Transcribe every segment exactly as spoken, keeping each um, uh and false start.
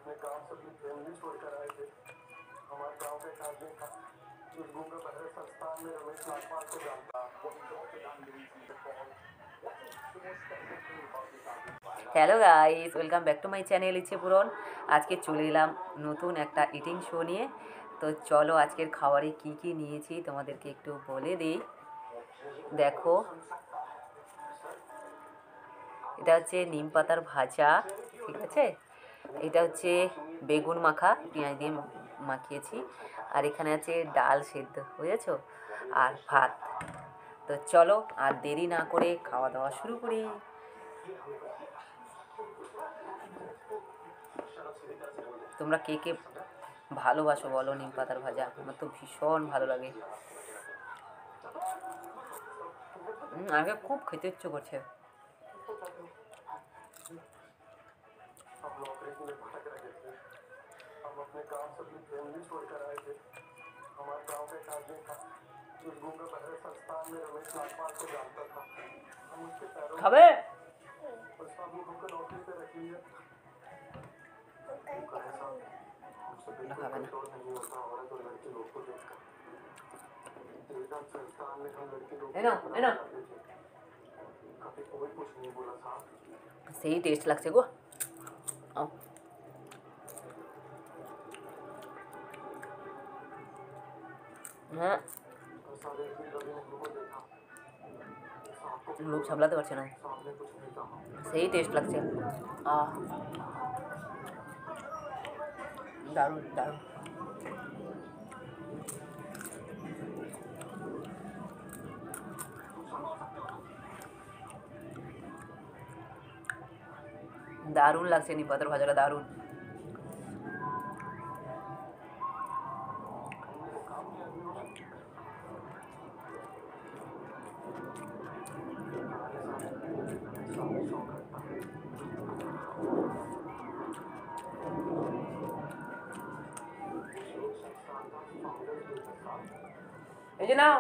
अपने गांव से अपनी फैमिली छोड़कर आए थे। हमारे गांव का एक आदमी था, उस गूंगा बहरे संस्थान में रमेश नागपाल को जानता। Hello guys, welcome back to my channel Icche Puron. আজকে চলে এলাম নতুন একটা ইটিং শো নিয়ে। তো চলো আজকের খাবারে কি কি নিয়েছি তোমাদেরকে একটু বলে দিই। দেখো, এটা হচ্ছে নিম পাতার ভাজা, ঠিক আছে। এটা হচ্ছে বেগুন মাখা, পেঁয়াজ দিয়ে মাখিয়েছি। আর এখানে আছে ডাল সেদ্ধ, বুঝেছো, আর ভাত। তো চলো আর দেরি না করে খাওয়া দাওয়া শুরু করি। তোমরা কে কে ভালোবাসো বলো নিম পাতার ভাজা? আমার তো ভীষণ ভালো লাগে। আগে খুব খেতে ইচ্ছে করছে। খাবে? খাবে না। সেই টেস্ট লাগছে গো। হ্যাঁ, লোক সামলাতে পারছে না, সেই টেস্ট লাগছে। আহ দারুণ দারুণ। দারুণ লাগছে নিম পাতার ভাজাটা, দারুণ। এই যে নাও,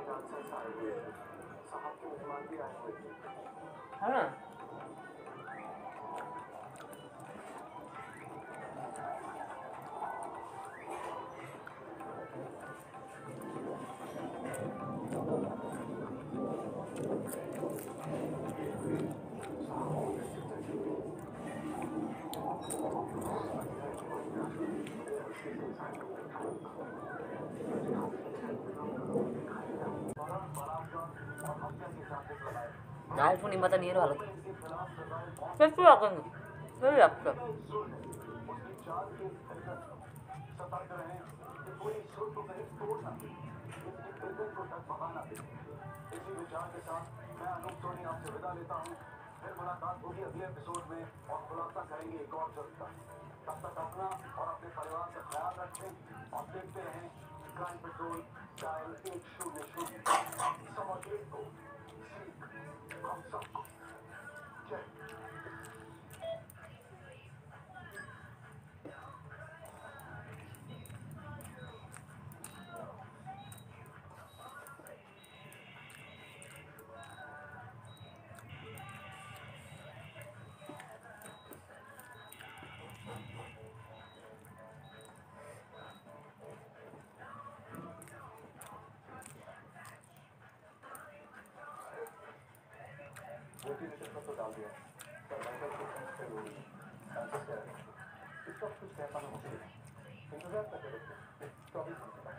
হ্যাঁ আর একটু নিম পাতা নিয়ে এলো ভালো তো। একটু রাখেন, এই রাখতে फिर मुलाकात होगी अगले एपिसोड में और खुलासा करेंगे एक और जल्द तक। तब तक अपना और अपने परिवार का ख्याल रखें और देखते रहें क्राइम पेट्रोल डायल एक शून्य शून्य समझ को हम सबको जय। रोटी में चक्कर तो डाल दिया, टमाटर को से रोटी इसका कुछ कह पाना मुश्किल है। इंतजार करते रहते चौबीस घंटे तक।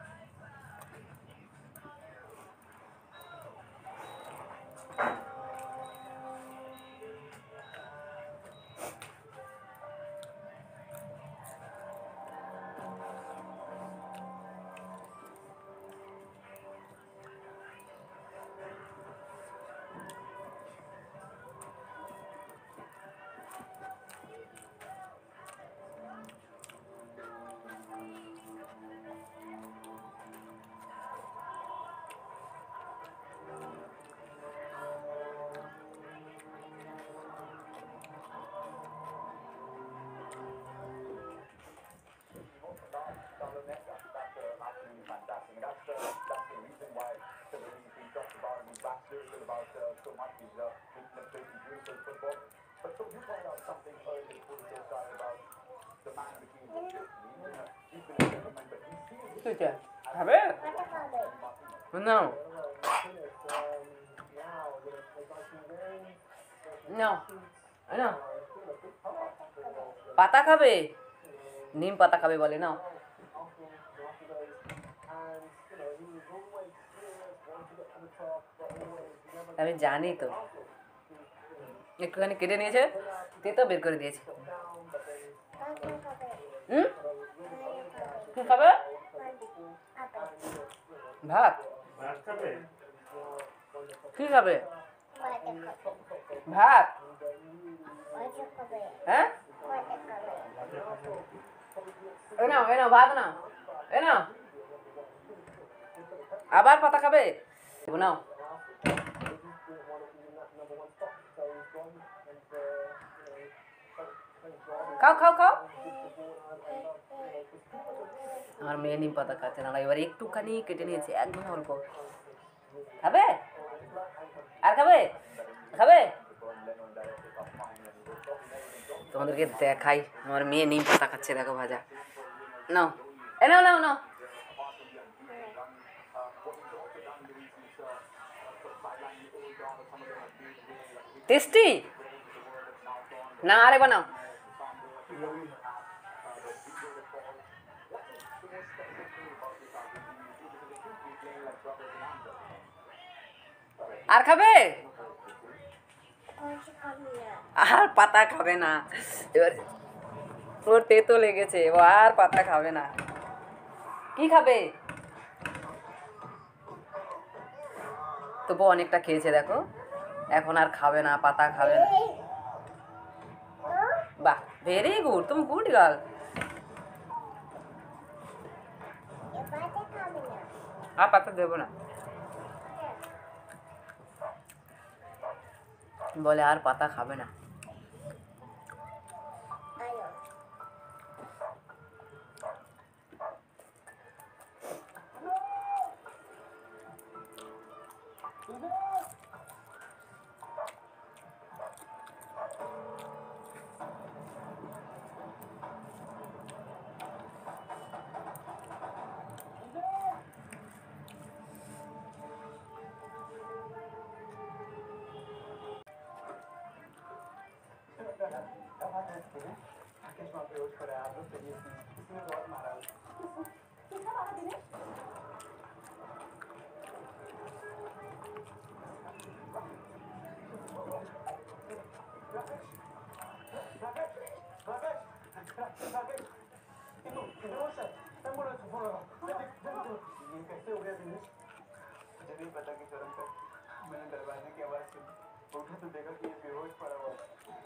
হয়েছে খাবে নাও নাও নাও পাতা খাবে নিম পাতা খাবে বলে নাও আমি জানি তো একটুখানি কেটে নিয়েছে তেতো বের করে দিয়েছে হুম কি খাবে ভাত কি খাবে ভাত হ্যাঁ এ নাও এ নাও ভাত নাও এ নাও আবার পাতা খাবে নাও খাও খাও খাও আমার মেয়ে নিম পাতা খাচ্ছে না এবার একটুখানি কেটে নিয়েছে একদম অল্প খাবে আর খাবে খাবে তোমাদেরকে দেখাই আমার মেয়ে নিম পাতা খাচ্ছে দেখো ভাজা নাও এ নাও নাও নাও টেস্টি না আরে বানাও আর খাবে আর পাতা খাবে না এবার ওর তেতো লেগেছে ও আর পাতা খাবে না কি খাবে তবু অনেকটা খেয়েছে দেখো এখন আর খাবে না পাতা খাবে না বাহ ভেরি গুড তুমি গুড গার্ল আর পাতা দেবো না বলে আর পাতা খাবে না मैंने दरवाजे की आवाज सुनी उठा तो देखा कि ये बेहोश पड़ा हुआ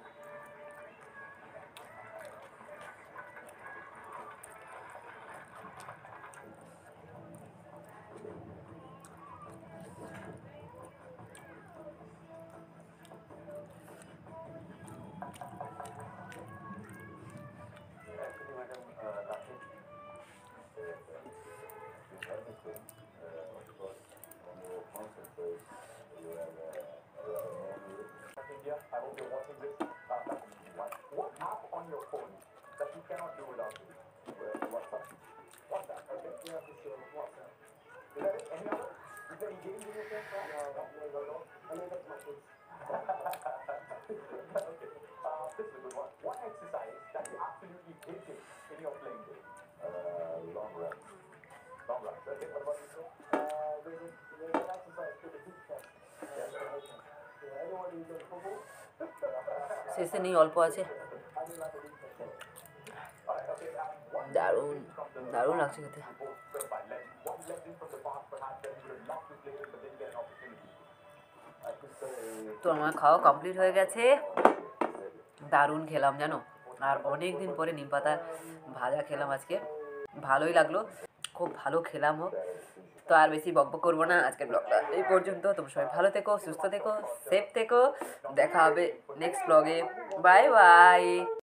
India, I hope you're watching this. Uh, what, what app on your phone that you cannot do without it? Uh, WhatsApp. WhatsApp, okay. Yeah, for sure. WhatsApp. Is that it? Any other? Is there any games in your phone? No, no, no, no. I mean, that's my kids. Okay. Uh, this is a good one. One exercise that you absolutely hated in your playing day? Uh, long runs. Long runs. Okay, what about you, sir? Uh, there's, a, there's an exercise called the hip test. Yes, sir. Yeah, anyone who's done football? শেষে নেই অল্প আছে দারুণ দারুণ লাগছে খেতে তো আমার খাওয়া কমপ্লিট হয়ে গেছে দারুণ খেলাম জানো আর অনেক দিন পরে নিম পাতা ভাজা খেলাম আজকে ভালোই লাগলো খুব ভালো খেলামও তো আর বেশি বকবক করবো না আজকের ব্লগটা এই পর্যন্ত তোমরা সবাই ভালো থেকো সুস্থ থেকো সেফ থেকো দেখা হবে নেক্সট ব্লগে বাই বাই